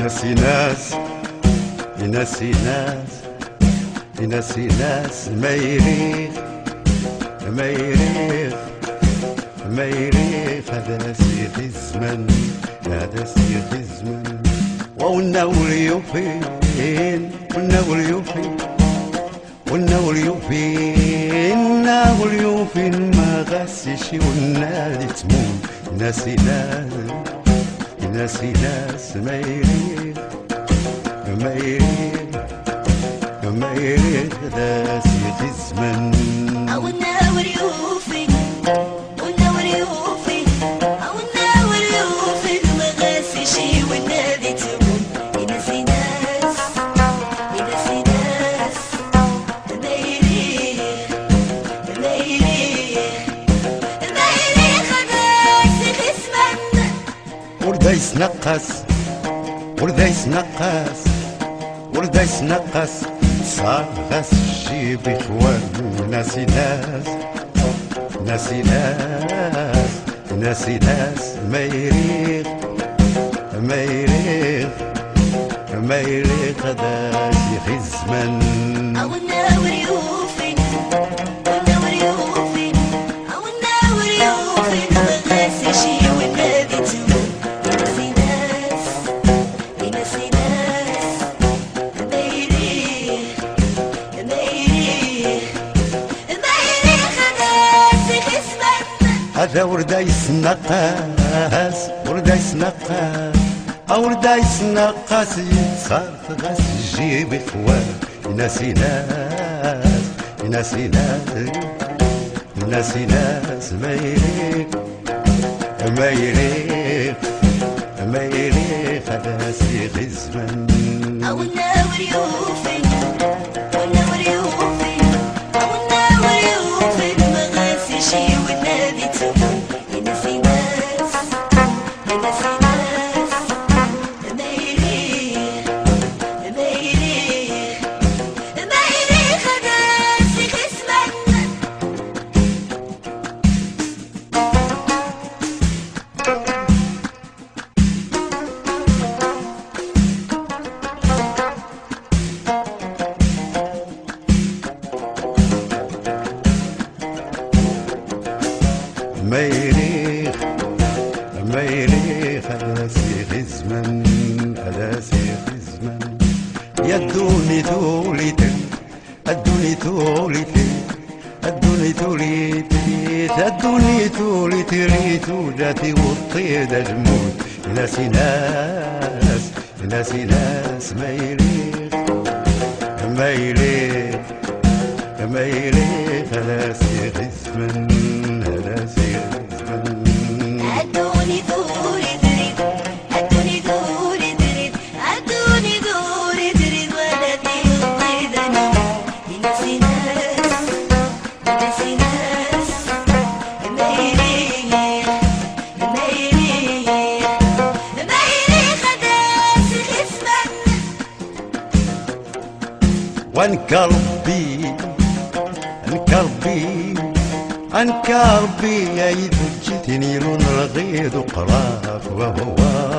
ينسي ناس ينسي ناس ينسي ناس ما يريخ ما يريخ ما يريخ هذا سيخ الزمن هذا سيخ الزمن والنور يوفين والنور يوفين والنور يوفين النور يوفين ما غسش والنادي تمون ناسي ناس ناسي ناس ما يريخ ما يريخ ما يريخ هذا سيخ الزمن والنور يوفين والنور يوفين والنور يوفين ما غاسش والنادي تمون ينسي ناس ينسي ناس ما يريخ ما يريخ ما يريخ هذا سيخ الزمن ورديس نقص ورديس نقص ورديس نقص صار غاس الجيب اخوان ناسي ناس ناسي ناس ناسي ناس ما يريخ ما يريخ ما يريخ هذا سيخ الزمن والنور يوفين والنور يوفين والنور يوفين ما غاسش والنادي تمون ينسي ناس ينسي ناس ما يريخ ما يريخ ما يريخ هذا سيخ الزمن هذا ورديس نقاس ورديس نقاس ورديس نقاس صارت غاس الجيب اخوان ناسي ناس ناسي ناس ناسي ناس ما يريخ ما يريخ ما يريخ هذا سيخ الزمن والنور يوفين والنور يوفين والنور يوفين ما غاسش والنادي تمون ينسي ناس ينسي ناس ما يريخ ما يريخ ما يريخ هذا سيخ الزمن ما يريخ ما يريخ هذا سيخ الزمن هذا سيخ الزمن يدوني توليت الدوني توليت الدوني توليت الدوني توليت ريت وداتي والطيد جمود ناسي ناس ناسي ناس ما يريخ ما يريخ ما يريخ هذا سيخ الزمن هذا سيخ الزمن ادوني دوري دريد ادوني دوري دريد ادوني دوري دريد ولدي الطيد انا ينسي ناس ينسي ناس ما يريخ ما يريخ ما يريخ هذا سيخ الزمن وانكربي انكربي انكربي يا يدجتني لون رغيد وقراف وهو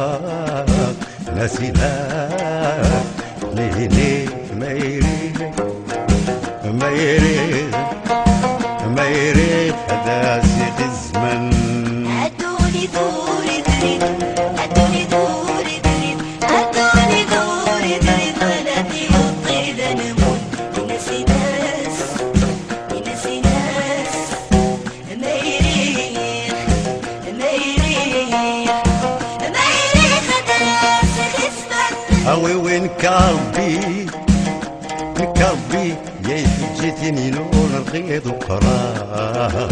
ناسي ناس ليه ما يريخ ما يريخ ما يريخ هذا سيخ الزمن ادوني دوري دريد ادوني دوري دريد ادوني دوري دريد ولدي الطيد نمون ينسي ناس ينسي ناس ما يريخ ما يريخ ما يريخ هذا سيخ الزمن اوي وين كربي كربي يا جيتني لون الغيض وقراف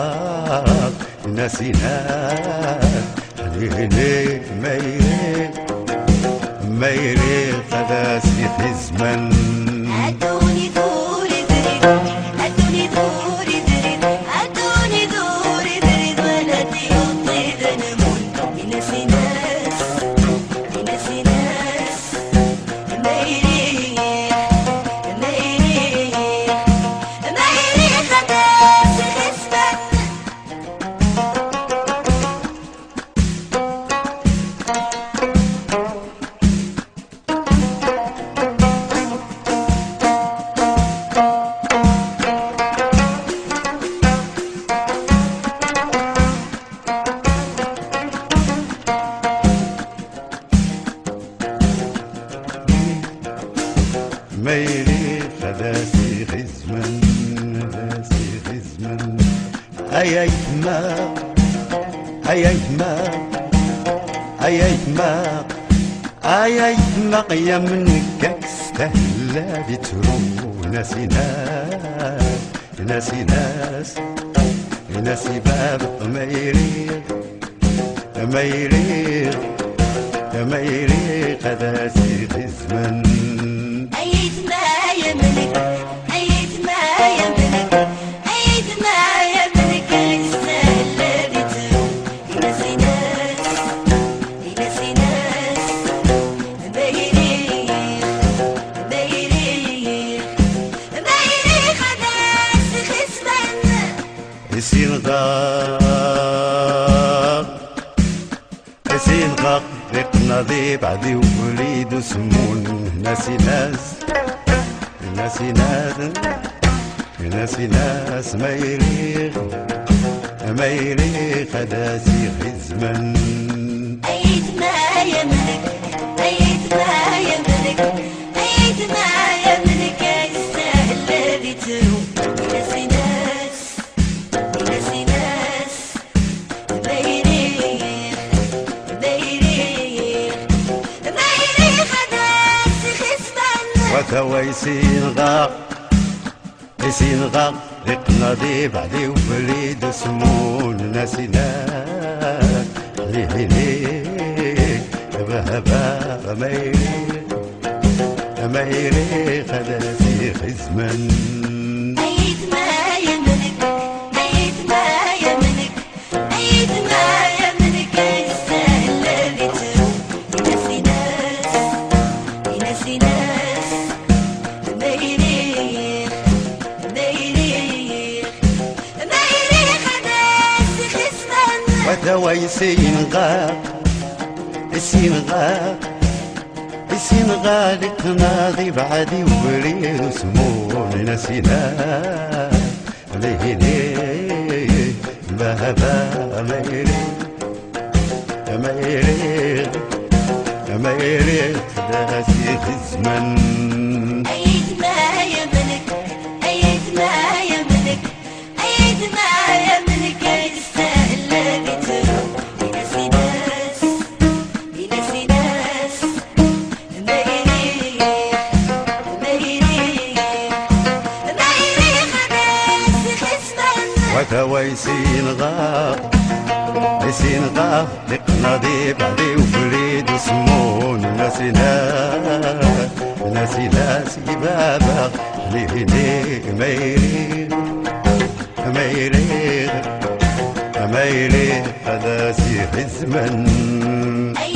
ناسي ناس ليه ما يريخ ما يريخ هذا سيخ الزمن ادوني دوري دريد ادوني دوري دريد ادوني دوري دريد ولدي الطيد نمون ينسي ناس ينسي ناس ما يريخ ما يريخ ما يريخ هذا سيخ الزمن ميري خداسي خزمن داسي خزمن أيتما أيتما أيتما أيتما يا منك استهلا بترو ناسي ناس ناسي ناس ناسي باب ميري ميري ميري قداسي خزمن أيت ما يملك أيت ما يملك أيت ما يملك يستاهل بتروح ينسي ناس ينسي ناس ميري ميري ميري قداسي خزمن يسين غاق يسين غاق ريق نظيف عدي ووليد وسمون ناسي ناس ناسي ناس ناسي ناس ميري ميري خداسي خزمن أيت ما يملك أيت ما يملك أيت ما يملك يستاهل بتروح ينسي ناس ينسي ناس ميري ميري ميري خداسي خزمن وتوا يسين غاق يسين غاق ريق نظيف عدي ووليد وسمون ناسي ناس ليه بهبا ميري ميري خداسي خزمن أيت ما يملك أيت ما يملك أيت ما يملك يستاهل بتروح ينسي ناس ينسي ناس ميري ميري ميري خداسي خزمن وتوا يسين غاق يسين غاق يسين غالق ناضي بعدي ووليد وسمون ناسي ناس ليه بهبا ميري ميري ميري خداسي خزمن أيت ما يملك أيت ما يملك أيت ما يملك يستاهل بتروح ينسي ناس ينسي ناس ميري ميري ميري خداسي خزمن وتوا يسين غاق يسين غاق لق نظيف عدي ووليد وسمون ناسي ناس ناسي ناس بابا ليه ميري ميري ميري خداسي خزمن أيت